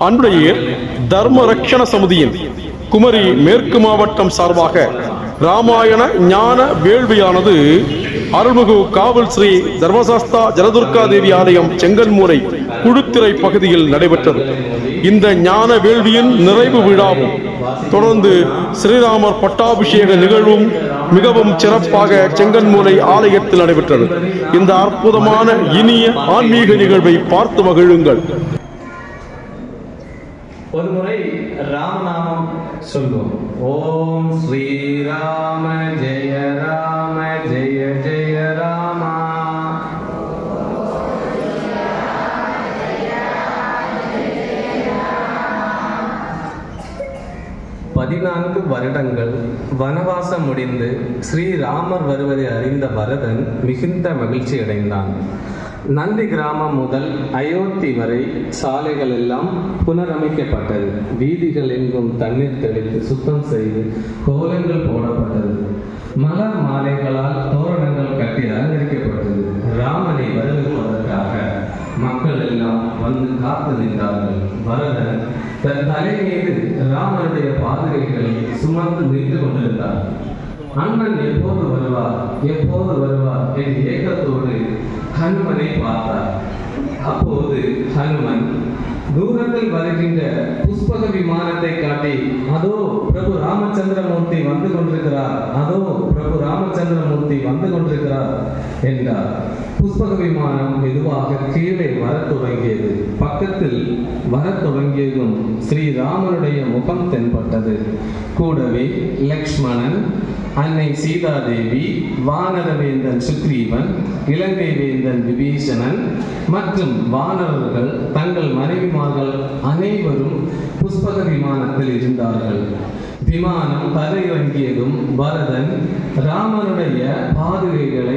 அன்புடைய தர்ம ரக்ஷண சமிதியின் குமரி மேற்கு மாவட்டம் சார்பாக ராமாயண ஞான வேள்வியானது அருள்மிகு காவல் ஸ்ரீ தர்மசாஸ்தா ஜலதுர்கா தேவி ஆலயம் செங்கன்மூலை குழுத்திரை பகுதியில் நடைபெற்றது. இந்த ஞான வேள்வியின் நிறைவு விழாவும் தொடர்ந்து ஸ்ரீராமர் பட்டாபிஷேக நிகழ்வும் மிகவும் சிறப்பாக செங்கன்மூலை ஆலயத்தில் நடைபெற்றது. இந்த அற்புதமான இனிய ஆன்மீக நிகழ்வை பார்த்து மகிழுங்கள். ஒரு முறை ராமநாமம் சொல்வோம். ஓம் ஸ்ரீராம ஜெய ராம ஜெய ஜெய ராமா. 14 வருடங்கள் வனவாசம் முடிந்து ஸ்ரீராமர் வருவதை அறிந்த பரதன் மிகுந்த மகிழ்ச்சி அடைந்தான். நந்தி கிராமம் முதல் அயோத்தி வரை சாலைகள் எல்லாம் புனரமைக்கப்பட்டது. வீதிகள் எங்கும் தண்ணீர் தெளித்து சுத்தம் செய்து கோலங்கள் போடப்பட்டது. மலர் மாலைகளால் தோரணங்கள் கட்டி அலங்கரிக்கப்பட்டது. ராமனை வரவேற்பதற்காக மக்கள் எல்லாம் வந்து காத்து நின்றார்கள். பரதன் தன் தலை மீது ராமனுடைய பாதுகைகளை சுமந்து நின்று கொண்டிருந்தார். அண்ணன் எப்போது வருவார் எப்போது வருவார் என்ற ஏக்கத்தோடு ஹனுமனை பார்த்தார். அப்போது ஹனுமன் தூரத்தில் வருகின்ற புஷ்பக விமானத்தை காட்டி, அதோ பிரபு ராமச்சந்திரமூர்த்தி வந்து கொண்டிருக்கிறார், அதோ பிரபு ராமச்சந்திரமூர்த்தி வந்து கொண்டிருக்கிறார் என்றார். புஷ்பக விமானம் மெதுவாக கீழே வரத் தொடங்கியது. பக்கத்தில் வரத் தொடங்கியதும் ஸ்ரீராமனுடைய முகம் தென்பட்டது. கூடவே லக்ஷ்மணன், அன்னை சீதாதேவி, வானரவேந்தன் சுக்ரீவன், இலங்கை வேந்தன் விபீஷணன் மற்றும் வானரர்கள் தங்கள் மனைவிமார்கள் அனைவரும் புஷ்பக விமானத்தில் இருந்தார்கள். விமானம் தரையிறங்கியதும் பரதன் ராமனுடைய பாதுகைகளை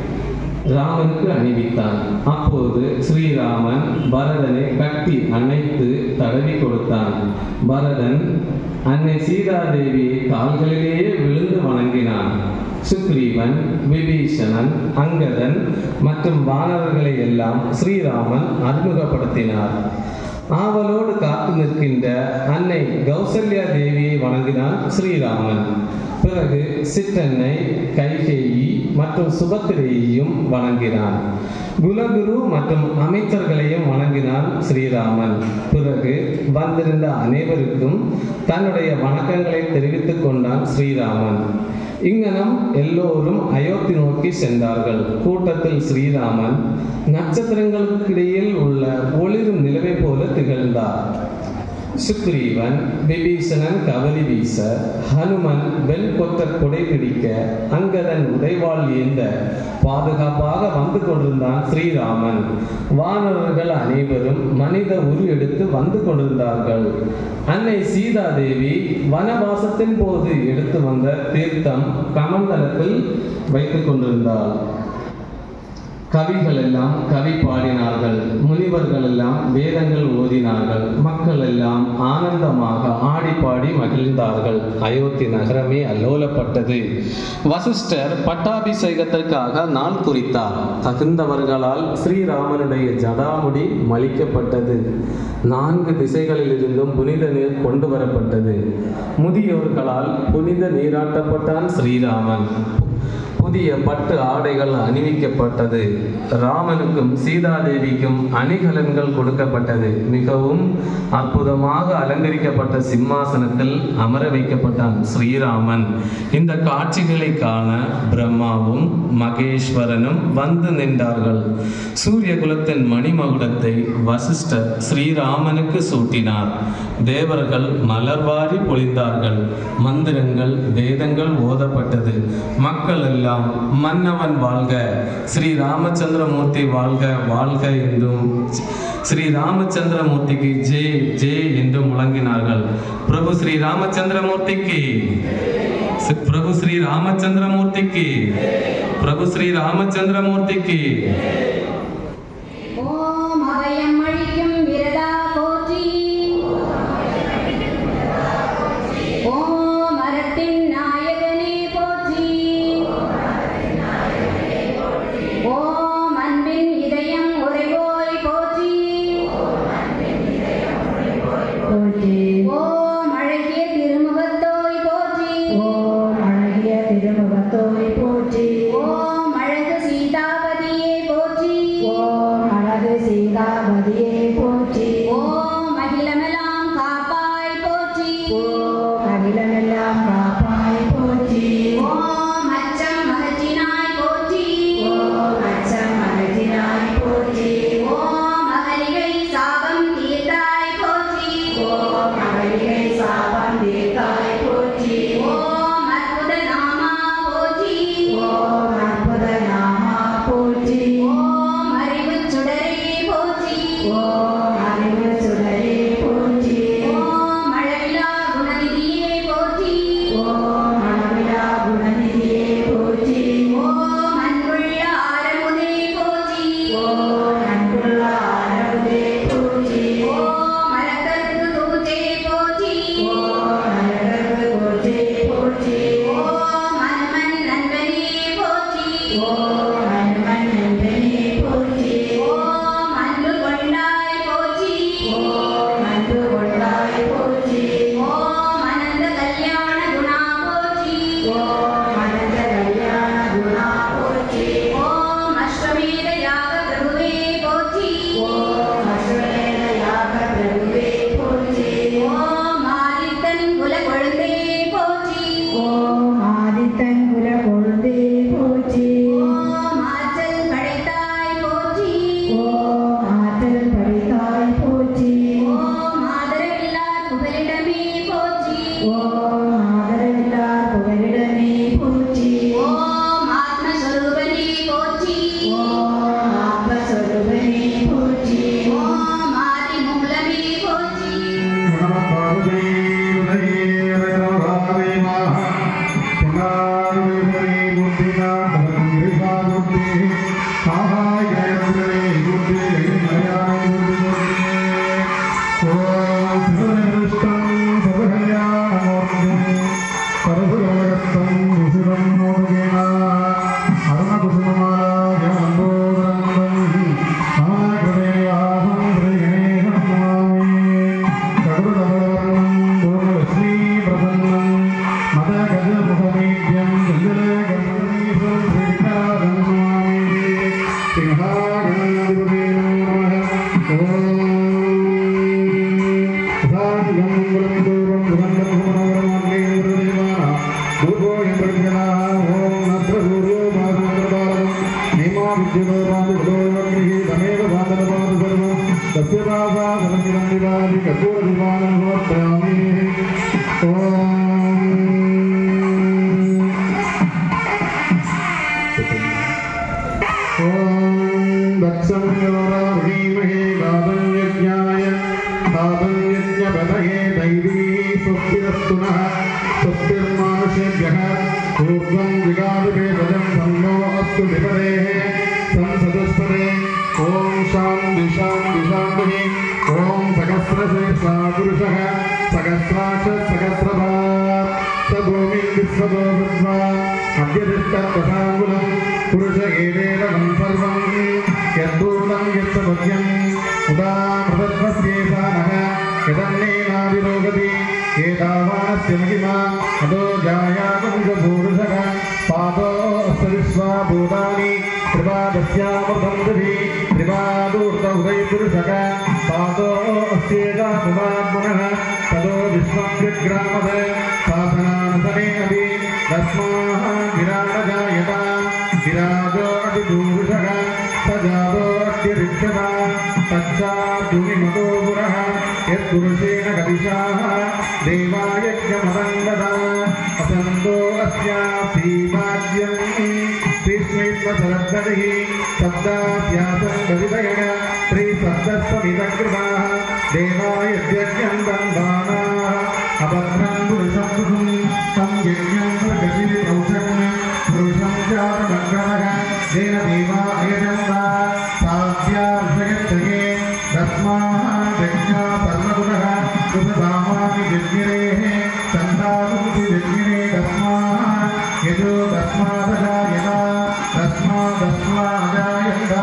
ராமனுக்கு அணிவித்தான். அப்போது ஸ்ரீராமன் பரதனை கட்டி அணைத்து தடவி கொடுத்தான். பரதன் அன்னை சீதாதேவியை கால்களிலேயே விழுந்து வணங்கினான். சுக்ரீவன், விபீஷணன், அங்கதன் மற்றும் வானரர்களை எல்லாம் ஸ்ரீராமன் அறிமுகப்படுத்தினார். ஆவலோடு காத்து நிற்கின்ற அன்னை கௌசல்யா தேவியை வணங்கினான் ஸ்ரீராமன். பிறகு சிற்றன்னை கைகேயி மற்றும் சுபத்திரையையும் வணங்கினான். குலகுரு மற்றும் அமைச்சர்களையும் வணங்கினான் ஸ்ரீராமன். பிறகு வந்திருந்த அனைவருக்கும் தன்னுடைய வணக்கங்களை தெரிவித்துக் கொண்டான் ஸ்ரீராமன். இங்கனம் எல்லோரும் அயோத்தி நோக்கி சென்றார்கள். கூட்டத்தில் ஸ்ரீராமன் நட்சத்திரங்களுக்கிடையில் உள்ள ஒளிரும் நிலவை போல திகழ்ந்தார். சுக்ரீவன், விபீஷணன் கவலி வீச, ஹனுமன் வெண் கொத்த கொடை பிடிக்க, அங்கதன் உடைவாள் ஏந்த பாதுகாப்பாக வந்து கொண்டிருந்தான் ஸ்ரீராமன். வானரர்கள் அனைவரும் மனித உரு எடுத்து வந்து கொண்டிருந்தார்கள். அன்னை சீதாதேவி வனவாசத்தின் போது எடுத்து வந்த தீர்த்தம் கமண்டலத்தில் வைத்துக் கொண்டிருந்தாள். கவிகள் எல்லாம் கவி பாடினார்கள். முனிவர்கள் எல்லாம் வேதங்கள் ஓதினார்கள். மக்கள் எல்லாம் ஆனந்தமாக ஆடி பாடி மகிழ்ந்தார்கள். அயோத்தி நகரமே அல்லோலப்பட்டது. வசிஷ்டர் பட்டாபிஷேகத்திற்காக நாள் குறித்தார். தகுந்தவர்களால் ஸ்ரீராமனுடைய ஜடாமுடி மலிக்கப்பட்டது. 4 திசைகளில் இருந்தும் புனித நீர் கொண்டு வரப்பட்டது. முதியோர்களால் புனித நீராட்டப்பட்டான் ஸ்ரீராமன். புதிய பட்டு ஆடைகள் அணிவிக்கப்பட்டது. ராமனுக்கும் சீதாதேவிக்கும் அணிகலன்கள் கொடுக்கப்பட்டது. மிகவும் அற்புதமாக அலங்கரிக்கப்பட்ட சிம்மாசனத்தில் அமர வைக்கப்பட்டான் ஸ்ரீராமன். இந்த காட்சிகளை காண பிரம்மாவும் மகேஸ்வரனும் வந்து நின்றார்கள். சூரிய குலத்தின் மணிமகுடத்தை வசிஷ்டர் ஸ்ரீராமனுக்கு சூட்டினார். தேவர்கள் மலர்வாரி பொழிந்தார்கள். மந்திரங்கள் வேதங்கள் ஓதப்பட்டது. மக்கள் எல்லாம் மன்னவன் வாழ்க, ஸ்ரீ ராமச்சந்திரமூர்த்தி வாழ்க வாழ்க என்றும் ஸ்ரீ ராமச்சந்திரமூர்த்திக்கு ஜெய் ஜெய் என்று முழங்கினார்கள். பிரபு ஸ்ரீ ராமச்சந்திரமூர்த்திக்கு, பிரபு ஸ்ரீ ராமச்சந்திரமூர்த்திக்கு, பிரபு ஸ்ரீ ராமச்சந்திரமூர்த்திக்கு. ஓம் அபயம் அளிக்கும் விரதா போற்றி. ஓம் அரத்தின் நாயகனே போற்றி. ஓம் அன்பின் இதயம் உறைவோய் போற்றி. போற்றி. ஓம் அழகிய திருமுகத்தோய் போற்றி. ஓம் அழகிய திருமுகத்தோய் போற்றி. ஓம் அழகு சீதாபதியே போற்றி. ஓம் அழகு சீதாபதியே போற்றி. ஓம் அகிலமெல்லாம் காப்பாய் போற்றி. ஓம் அகிலமெல்லாம் காப்பாய் போற்றி. ஓம் அச்சம் அகற்றினாய் போற்றி. ஓம் அச்சம் அகற்றினாய் போற்றி. ஓம் அகலிகை சாபம் தீர்த்தாய் போற்றி. ஓம் அகலிகை சாபம் தீர்த்தாய் போற்றி. ஓம் அற்புத நாமா போற்றி. ஓம் அற்புத நாமா போற்றி. ஓம் அறிவுச் சுடரே போற்றி. ஓம் அறிவு சுடரே போற்றி. ஓம் அளவிலா குணநிதியே போற்றி. ஓம் அளவிலா குணநிதியே போற்றி. ஓம் அன்புள்ள ஆரமுதே போற்றி. ஓம் அன்புள்ள ஆரமுதே போற்றி. ஓம் அலங்கற்கு தூஜே போற்றி. ஓம் அழகர்க்கு போற்றி போற்றி. ஓம் அன்மன் நண்பனே போற்றி. ஓம் அன்பன் நண்பனே போற்றி. ஓம் அன்பு கொண்டாய் போற்றி. ஓம் அன்பு கொண்டாய் போற்றி. ஓம் அனந்த கல்யாண குணா போற்றி. ஓம் அனந்த கல்யாண குணா போற்றி. ஓம் அஸ்வமேத யாக பிரபுவே போற்றி. ஓம் அஸ்வமேத யாக பிரபுவே போற்றி. ஓம் ஆதித்தன் குல கொழுந்தே போற்றி. ஓம் ஆதித்தன் குல கொழுந்தே போற்றி. ஓம் ஆற்றல் படைத்தாய் போற்றி. ஓம் ஆற்றல் படைத்தாய் போற்றி. ஓம் ஆதரவில்லார் புகலிடமே போற்றி. ஓம் ஆதரவில்லார் புகலிடமே போற்றி. ஓம் ஆத்மஸ்வரூபனே போற்றி. ஓம் ஆத்மஸ்வரூபனே போற்றி. ஓம் ஆதிமூலமே போற்றி.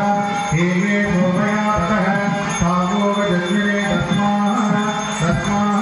तस्मा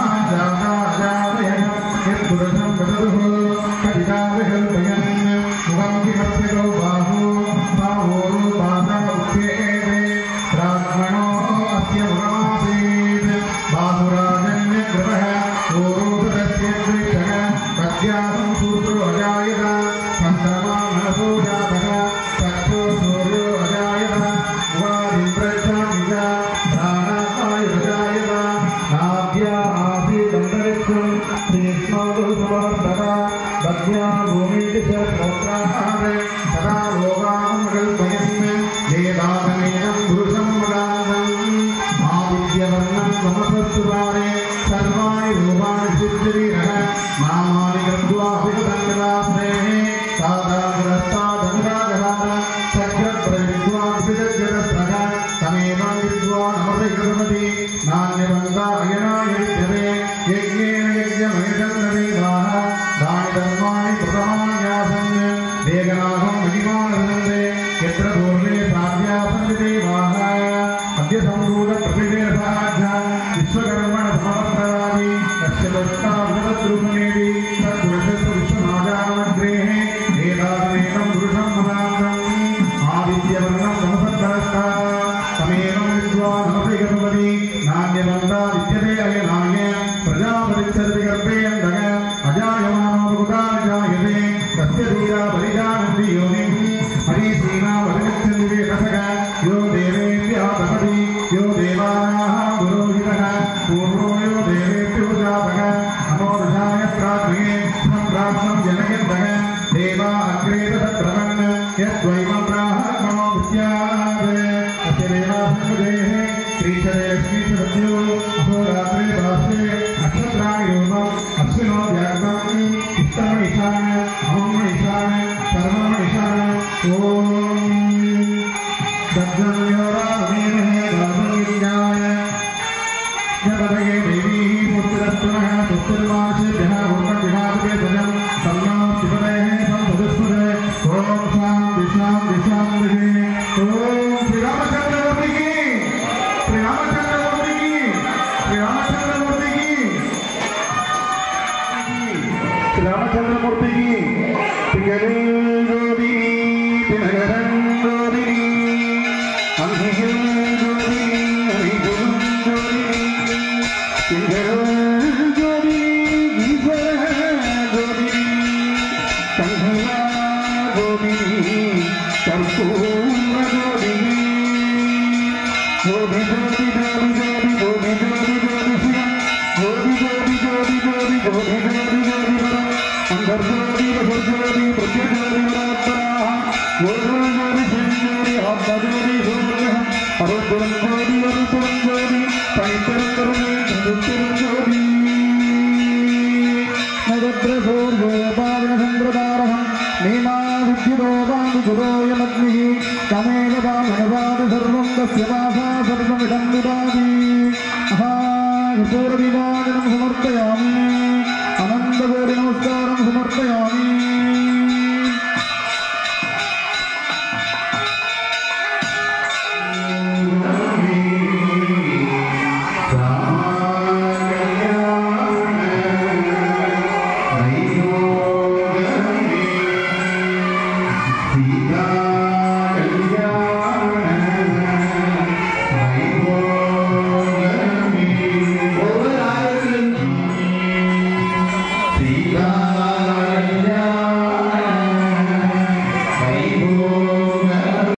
समर्पयामि अनंत नमस्कारं समर्पयामि।